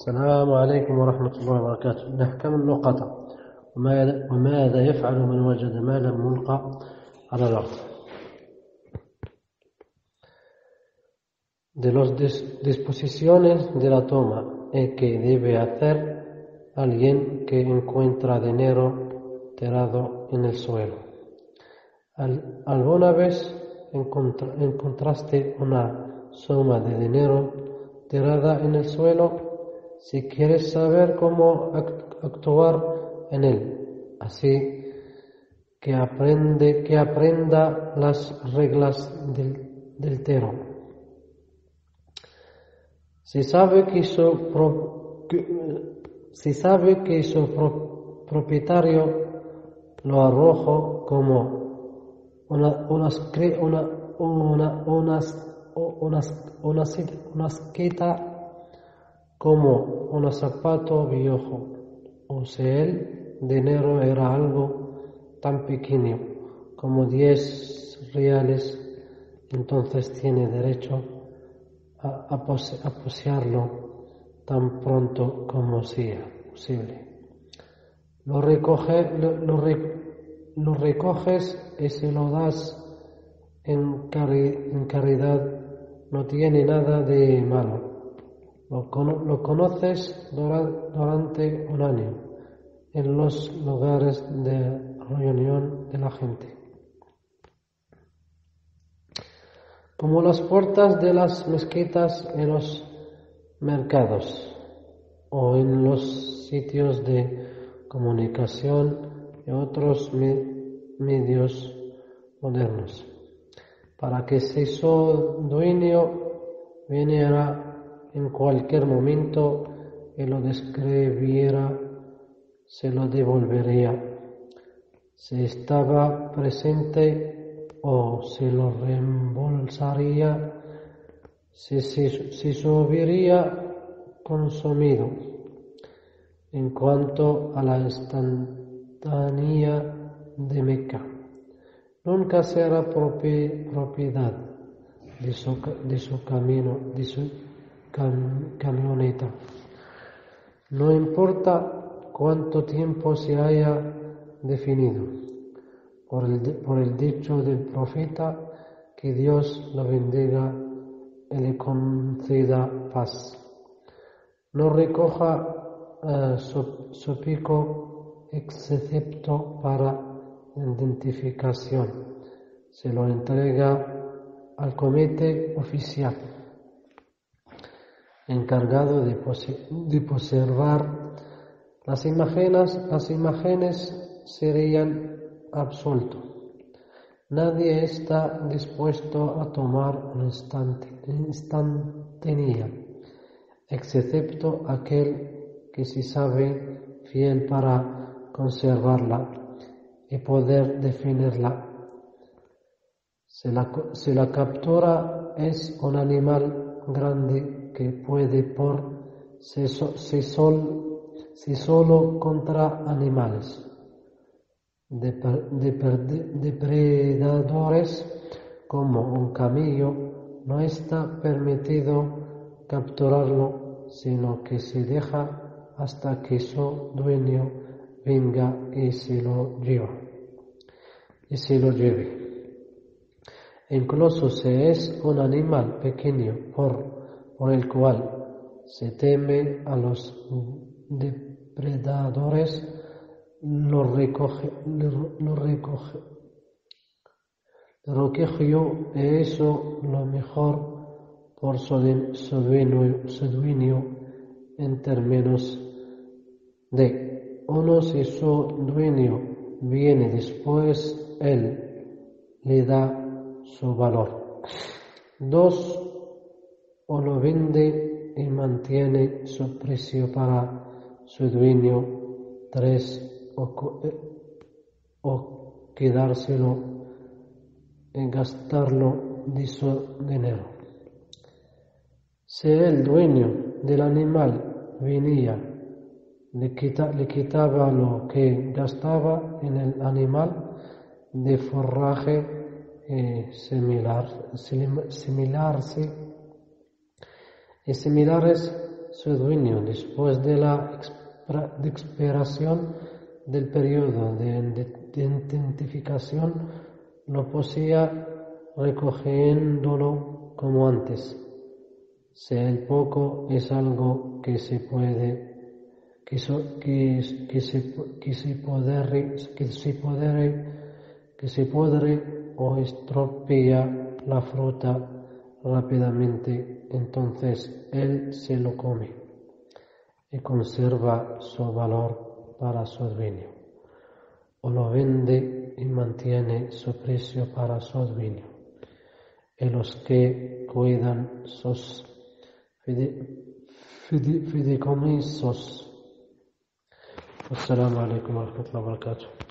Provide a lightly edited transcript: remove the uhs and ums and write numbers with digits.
السلام عليكم ورحمة الله وبركاته. نحكم اللقطة وماذا يفعل من وجد مالا ملقى على الأرض. De las disposiciones de la toma que debe hacer alguien que encuentra dinero tirado en el suelo. ¿Alguna vez encontraste una suma de dinero tirada en el suelo? Si quieres saber cómo actuar en él, así que aprenda las reglas del tiro. Si sabe que su propietario lo arrojó como una esquita, como un zapato viejo, o si el dinero era algo tan pequeño como 10 reales, entonces tiene derecho a poseerlo tan pronto como sea posible. Lo recoges y se lo das en caridad, no tiene nada de malo. Lo conoces durante un año en los lugares de reunión de la gente, como las puertas de las mezquitas en los mercados o en los sitios de comunicación y otros medios modernos, para que si su dueño viniera en cualquier momento y lo describiera, se lo devolvería. Si estaba presente, o se lo reembolsaría si se hubiera consumido. En cuanto a la instantánea de Meca, nunca será propiedad de su camioneta. No importa cuánto tiempo se haya definido, por el dicho del profeta, que Dios lo bendiga y le conceda paz. No recoja su pico excepto para identificación. Se lo entrega al comité oficial encargado de observar las imágenes serían absuelto. Nadie está dispuesto a tomar una instantánea, excepto aquel que se sabe fiel para conservarla y poder definirla. Si la captura es un animal grande que puede por sí solo contra animales depredadores como un camello, no está permitido capturarlo, sino que se deja hasta que su dueño venga y se lo lleve. Incluso si es un animal pequeño por el cual se teme a los depredadores, lo recogió y hizo lo mejor por su dueño en términos de: uno, si su dueño viene después, él le da su valor. 2, o lo vende y mantiene su precio para su dueño. 3, o quedárselo y gastarlo de su dinero. Si el dueño del animal venía, le quitaba lo que gastaba en el animal de forraje similares, su dueño, después de la expiración del periodo de identificación, lo poseía recogiéndolo como antes. Si el poco es algo que se pudre o estropea la fruta rápidamente, entonces él se lo come y conserva su valor para su dueño, o lo vende y mantiene su precio para su dueño. Y los que cuidan sus fideicomisos. Assalamu alaikum wa rahmatullahi wa barakatuh.